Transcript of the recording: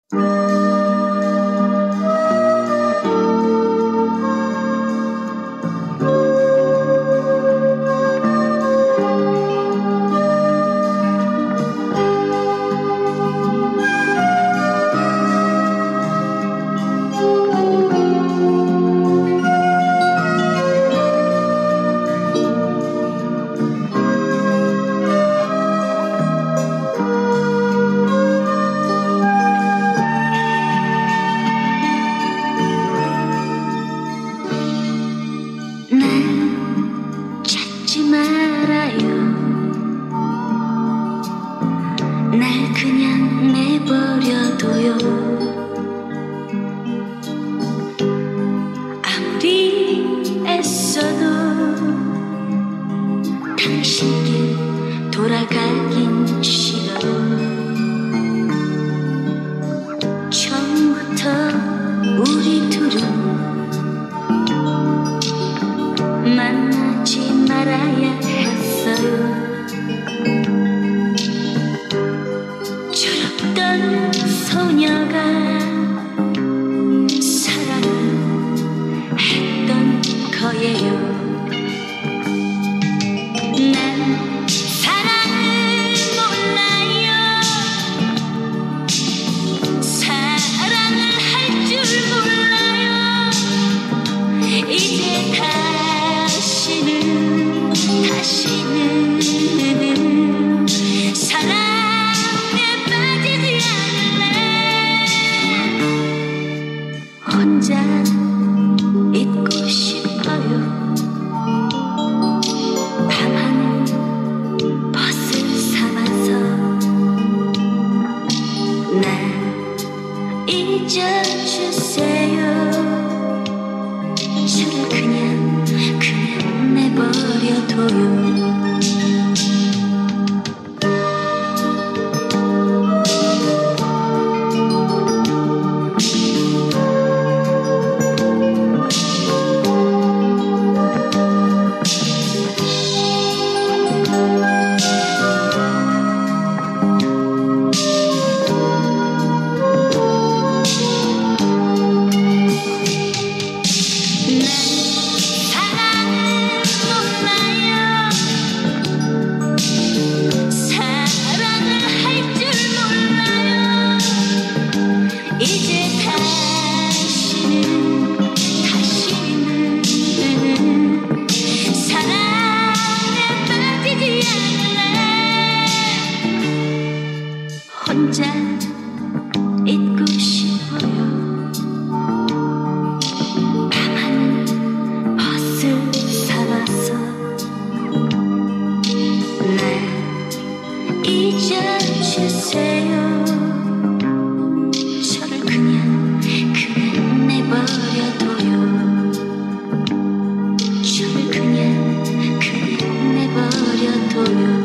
날 찾지 말아요. 날 그냥 내버려둬요. 아무리 애써도 당신께 돌아가긴 싫어. 처음부터 우리 둘은 만나지 말아야 했어요. 철없던 소녀가 사랑을 했던 거예요. 난 사랑을 몰라요. 사랑을 할 줄 몰라요. 이제 다시는 사랑에 빠지지 않을래. 혼자 있고 싶어요. 밤하늘 벗을 삼아서 날 잊어주세요. 저를 그냥 내버려둬요. 이제 다시는 사랑에 빠지지 않을래. 혼자 있고 싶어요. 밤하늘 벗을 삼아서 날 잊어주세요. 그냥 내버려둬요. 저를 그냥 내버려둬요.